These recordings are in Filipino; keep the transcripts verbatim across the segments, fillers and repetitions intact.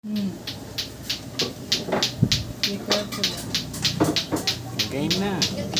Hmm. Be careful lang. Game na.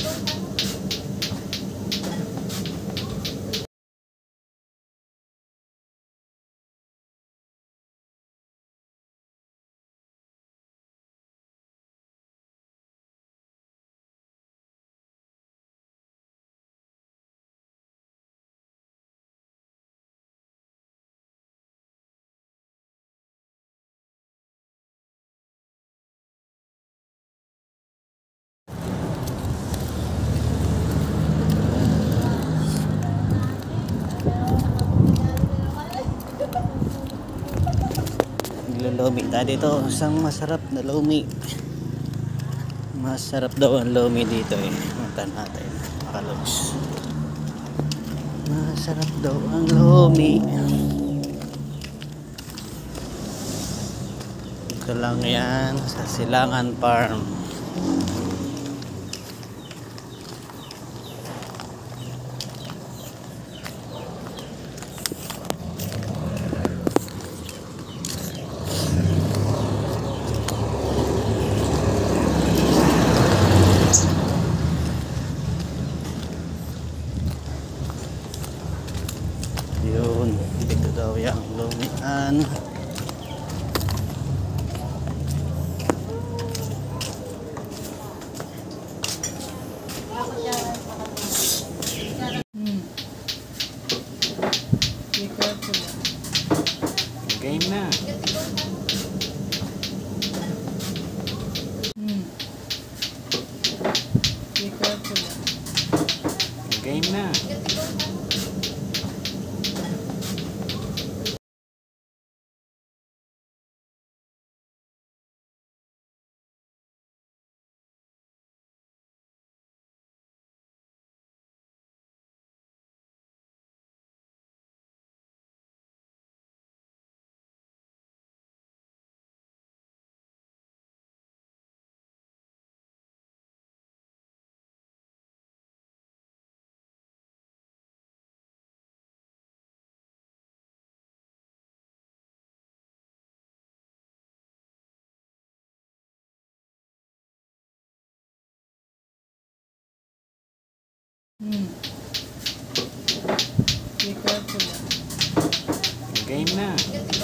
Lumi tayo dito. Isang masarap na lumi. Masarap daw ang lumi dito eh. Punta natin. Makalos. Masarap daw ang lumi. Ito lang yan sa Silangan Farm. Yun, dito daw yung lumian. Hmm. Be careful lang. Game na. Hmm. Be careful lang. Game na. Hmm. Be careful lang. Game na.